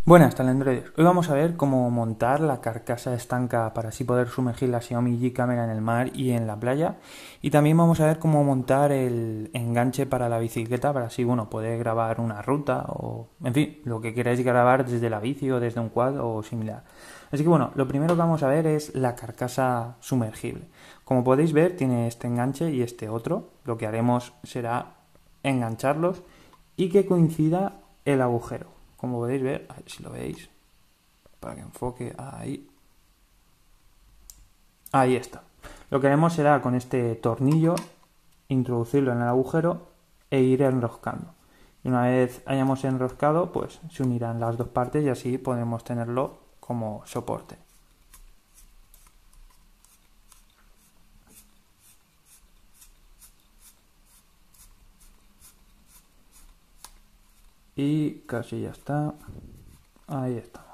Buenas talendroides, hoy vamos a ver cómo montar la carcasa estanca para así poder sumergir la Xiaomi G Camera en el mar y en la playa, y también vamos a ver cómo montar el enganche para la bicicleta para así poder grabar una ruta o en fin, lo que queráis grabar desde la bici o desde un quad o similar. Así que lo primero que vamos a ver es la carcasa sumergible. Como podéis ver tiene este enganche y este otro. Lo que haremos será engancharlos y que coincida el agujero. Como podéis ver, a ver si lo veis, para que enfoque, ahí está. Lo que haremos será con este tornillo introducirlo en el agujero e ir enroscando. Y una vez hayamos enroscado, pues se unirán las dos partes y así podremos tenerlo como soporte. Y casi ya está. Ahí estamos.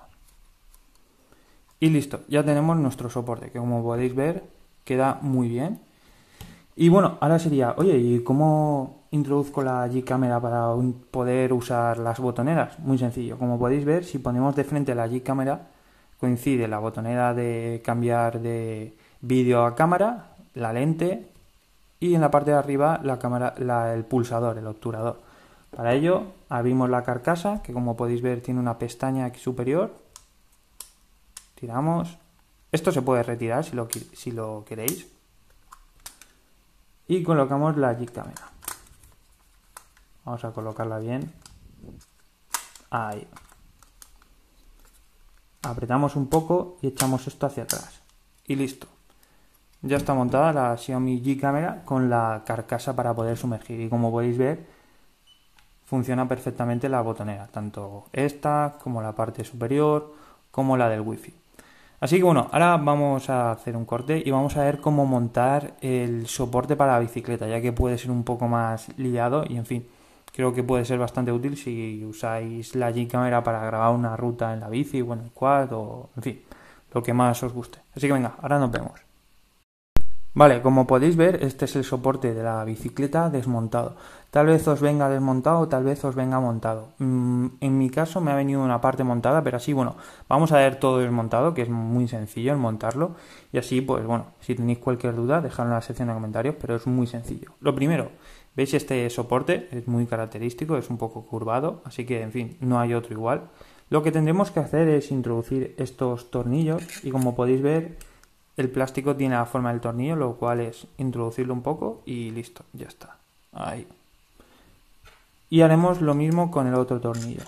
Y listo, ya tenemos nuestro soporte, que como podéis ver queda muy bien. Y ahora sería, oye, ¿y cómo introduzco la G-Camera para poder usar las botoneras? Muy sencillo, como podéis ver, si ponemos de frente la G-Camera, coincide la botonera de cambiar de vídeo a cámara, la lente y en la parte de arriba la cámara, el pulsador, el obturador. Para ello abrimos la carcasa, que como podéis ver tiene una pestaña aquí superior. Tiramos. Esto se puede retirar si lo queréis. Y colocamos la G-Camera. Vamos a colocarla bien. Ahí. Apretamos un poco y echamos esto hacia atrás. Y listo. Ya está montada la Xiaomi G-Camera con la carcasa para poder sumergir. Y como podéis ver, funciona perfectamente la botonera. Tanto esta como la parte superior como la del Wi-Fi. Así que ahora vamos a hacer un corte y vamos a ver cómo montar el soporte para la bicicleta, ya que puede ser un poco más liado y en fin, creo que puede ser bastante útil si usáis la G-Camera para grabar una ruta en la bici o en el quad o en fin, lo que más os guste. Así que venga, ahora nos vemos. Vale, como podéis ver, este es el soporte de la bicicleta desmontado. Tal vez os venga desmontado, tal vez os venga montado. En mi caso me ha venido una parte montada, pero así, vamos a ver todo desmontado, que es muy sencillo el montarlo. Y así, pues si tenéis cualquier duda, dejadlo en la sección de comentarios, pero es muy sencillo. Lo primero, veis este soporte, es muy característico, es un poco curvado, así que, en fin, no hay otro igual. Lo que tendremos que hacer es introducir estos tornillos y como podéis ver, el plástico tiene la forma del tornillo, lo cual es introducirlo un poco y listo, ya está. Ahí. Y haremos lo mismo con el otro tornillo.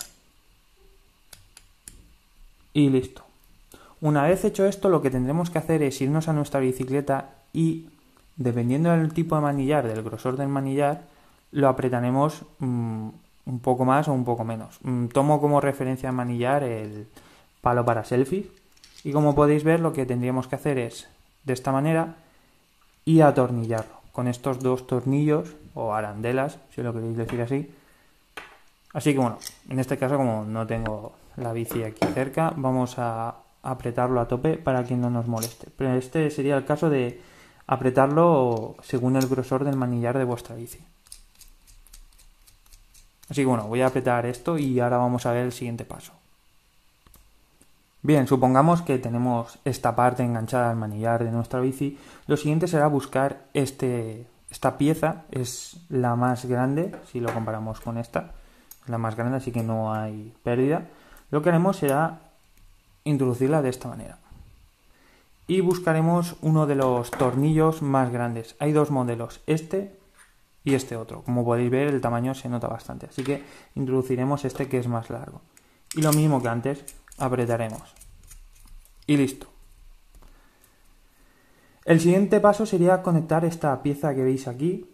Y listo. Una vez hecho esto, lo que tendremos que hacer es irnos a nuestra bicicleta y, dependiendo del tipo de manillar, del grosor del manillar, lo apretaremos un poco más o un poco menos. Tomo como referencia al manillar el palo para selfies. Y como podéis ver, lo que tendríamos que hacer es, de esta manera, y atornillarlo. Con estos dos tornillos, o arandelas, si lo queréis decir así. Así que en este caso, como no tengo la bici aquí cerca, vamos a apretarlo a tope para que no nos moleste. Pero este sería el caso de apretarlo según el grosor del manillar de vuestra bici. Así que voy a apretar esto y ahora vamos a ver el siguiente paso. Bien, supongamos que tenemos esta parte enganchada al manillar de nuestra bici. Lo siguiente será buscar esta pieza, es la más grande, si lo comparamos con esta, es la más grande, así que no hay pérdida. Lo que haremos será introducirla de esta manera. Y buscaremos uno de los tornillos más grandes. Hay dos modelos, este y este otro. Como podéis ver, el tamaño se nota bastante, así que introduciremos este que es más largo. Y lo mismo que antes, apretaremos. Y listo. El siguiente paso sería conectar esta pieza que veis aquí.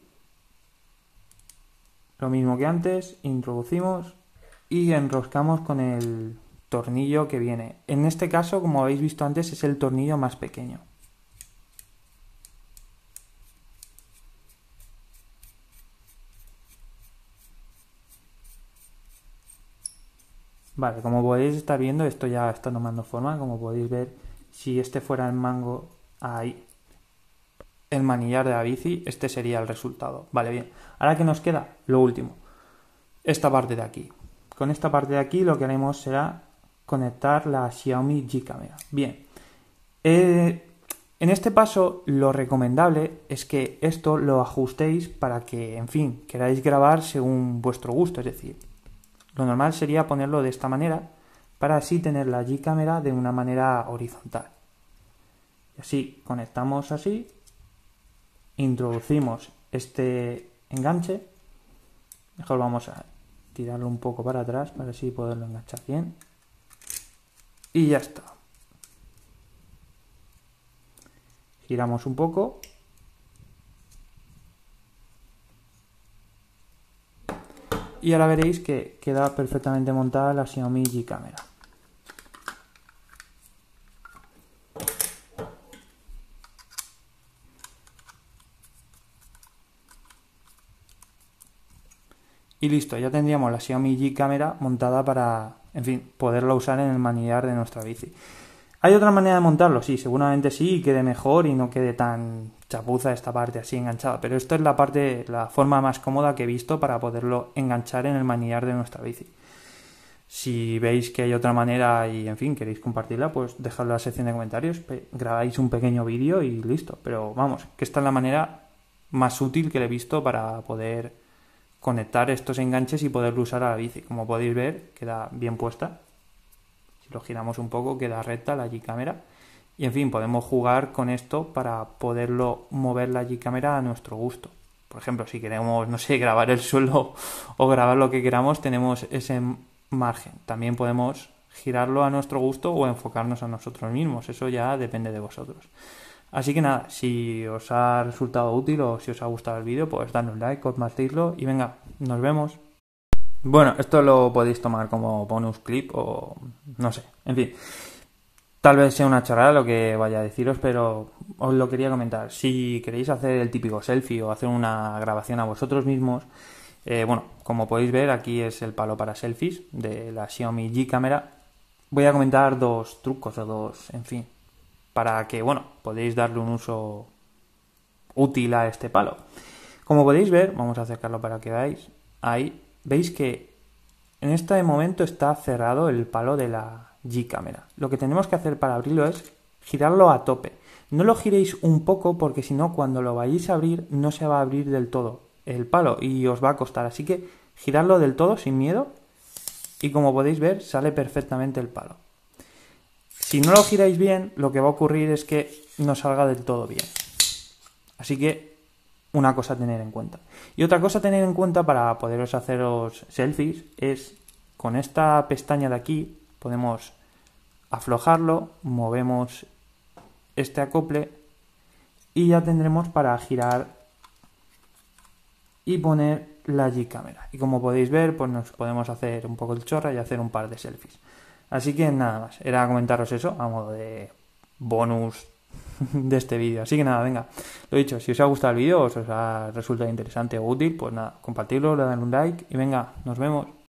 Lo mismo que antes, introducimos y enroscamos con el tornillo que viene. En este caso, como habéis visto antes, es el tornillo más pequeño. Vale, como podéis estar viendo, esto ya está tomando forma. Como podéis ver, si este fuera el mango, ahí, el manillar de la bici, este sería el resultado. Vale, bien. Ahora, ¿qué nos queda? Lo último. Esta parte de aquí. Con esta parte de aquí lo que haremos será conectar la Xiaomi G Camera. Bien, en este paso lo recomendable es que esto lo ajustéis para que, en fin, queráis grabar según vuestro gusto. Es decir, lo normal sería ponerlo de esta manera para así tener la G Camera de una manera horizontal. Y así conectamos así, introducimos este enganche, mejor vamos a tirarlo un poco para atrás para así poderlo enganchar bien. Y ya está. Giramos un poco. Y ahora veréis que queda perfectamente montada la Xiaomi G Camera. Y listo, ya tendríamos la Xiaomi G Camera montada para, en fin, poderla usar en el manillar de nuestra bici. ¿Hay otra manera de montarlo? Sí, seguramente sí, y quede mejor y no quede tan chapuza esta parte así enganchada. Pero esta es la forma más cómoda que he visto para poderlo enganchar en el manillar de nuestra bici. Si veis que hay otra manera y, en fin, queréis compartirla, pues dejadlo en la sección de comentarios, grabáis un pequeño vídeo y listo. Pero vamos, que esta es la manera más útil que le he visto para poder conectar estos enganches y poderlo usar a la bici. Como podéis ver, queda bien puesta. Si lo giramos un poco, queda recta la G Camera. Y en fin, podemos jugar con esto para poderlo mover la G Camera a nuestro gusto. Por ejemplo, si queremos, no sé, grabar el suelo o grabar lo que queramos, tenemos ese margen. También podemos girarlo a nuestro gusto o enfocarnos a nosotros mismos. Eso ya depende de vosotros. Así que nada, si os ha resultado útil o si os ha gustado el vídeo, pues dadle un like, compartidlo y venga, nos vemos. Bueno, esto lo podéis tomar como bonus clip o no sé, en fin. Tal vez sea una chorrada lo que vaya a deciros, pero os lo quería comentar. Si queréis hacer el típico selfie o hacer una grabación a vosotros mismos, bueno, como podéis ver, aquí es el palo para selfies de la Xiaomi G Camera. Voy a comentar dos trucos o dos, en fin, para que, bueno, podéis darle un uso útil a este palo. Como podéis ver, vamos a acercarlo para que veáis, ahí veis que en este momento está cerrado el palo de la G Camera. Lo que tenemos que hacer para abrirlo es girarlo a tope. No lo giréis un poco porque si no, cuando lo vayáis a abrir, no se va a abrir del todo el palo y os va a costar. Así que giradlo del todo sin miedo y como podéis ver, sale perfectamente el palo. Si no lo giráis bien, lo que va a ocurrir es que no salga del todo bien. Así que una cosa a tener en cuenta. Y otra cosa a tener en cuenta para poderos haceros selfies es con esta pestaña de aquí podemos aflojarlo, movemos este acople y ya tendremos para girar y poner la G Camera. Y como podéis ver, pues nos podemos hacer un poco el chorra y hacer un par de selfies. Así que nada más, era comentaros eso a modo de bonus de este vídeo. Así que nada, venga, lo dicho, si os ha gustado el vídeo o os ha resultado interesante o útil, pues nada, compartirlo, le dan un like y venga, nos vemos.